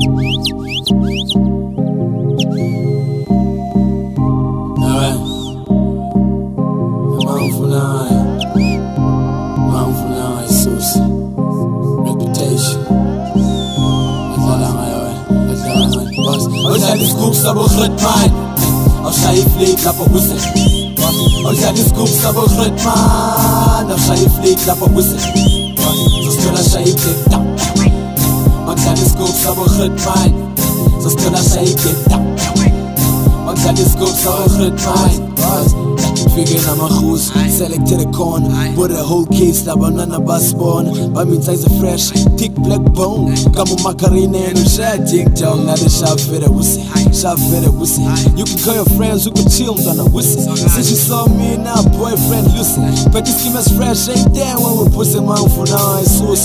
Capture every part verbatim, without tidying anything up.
Olha desculpa, sabor retmine Ao sair flick, dá pra você Olha desculpa, sabor retmine Ao sair flick, dá pra você Sostona sair flick, dá Olha desculpa, sabor retmine Sostona sair flick, dá Olha desculpa, sabor retmine Figure na mahus, selected a corn Put a whole case, na banana bus born By me size fresh, thick black bone Kamo macarena and a shot Ding dong, na the shop fit a wussy Shop fit a wussy You can call your friends who can chill on a wussy Since you saw me now, boyfriend Lucy But this scheme is fresh, ain't there when we pussy man for now and sauce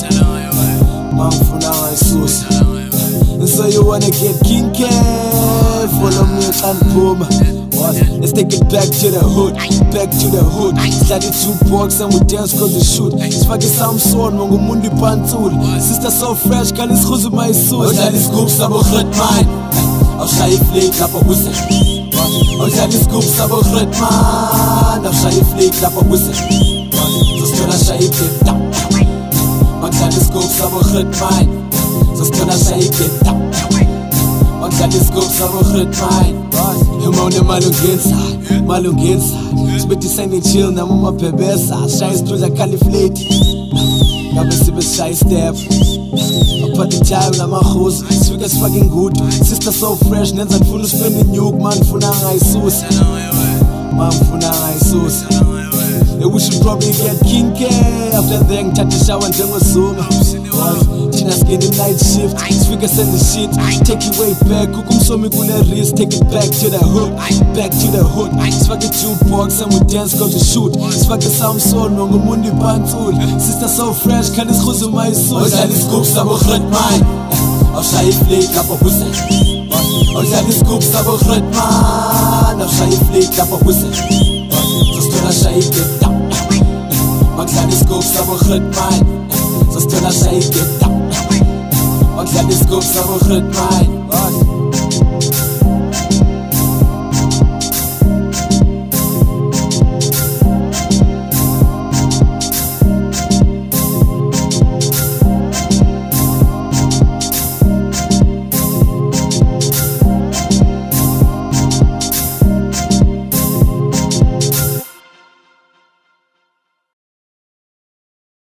Man for now and sauce And so you wanna get kinky Follow me and boom Let's take it back to the hood, back to the hood Study two box and we dance cause we shoot Sifake Samson, mongo mundi pantul Sister so fresh, kan is khuzu my soul Olha desculpa, sabor retmine Ao sair flick, dá pra você Olha desculpa, sabor retmine Ao sair flick, dá pra você Sostona sair flick, dá Olha desculpa, sabor retmine Sostona sair flick, dá Olha desculpa, sabor retmine Irmão, malungenza, malungenza Spiti sem chill, na mama bebesa Shine stuja califlate Gabe sibe shy step Party time, na mahus Speakers fucking good Sister so fresh, nenza nfunu spending nuke Man funa ngai sus Man funa ngai sus Yeah, we should probably get kinky After then, touch a shower and then we'll zoom China skin the night shift Speakers and the shit Take it way back Kukum so me kule wrist Take it back to the hood Back to the hood Sifake jukebox and we dance cause we shoot Sifake Samson Mongo mundi pantul Sister so fresh Kan is khuzu my soul Olha desculpa, sabor retmine Ao sair flick, dá pra você Olha desculpa, sabor retmine Ao sair flick, dá pra você Sostona sair flick, dá Olha desculpa, sabor retmine Sostona sair flick, dá Olha desculpa, sabor retmine